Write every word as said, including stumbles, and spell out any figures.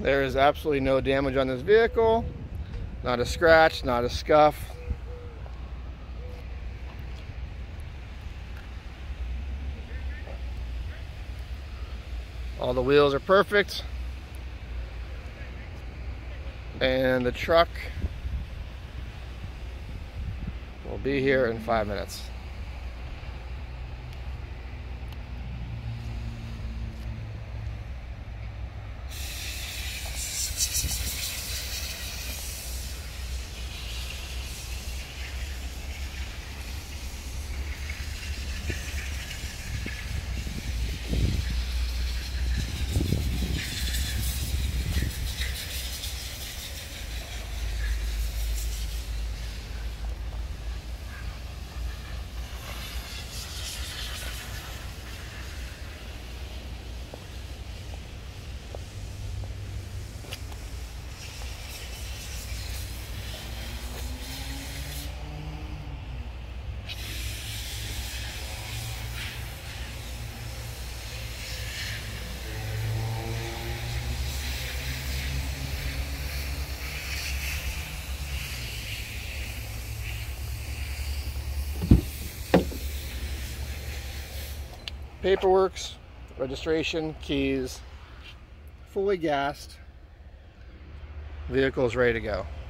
There is absolutely no damage on this vehicle. Not a scratch, not a scuff. All the wheels are perfect. And the truck will be here in five minutes. Paperwork's, registration, keys, fully gassed, vehicle is ready to go.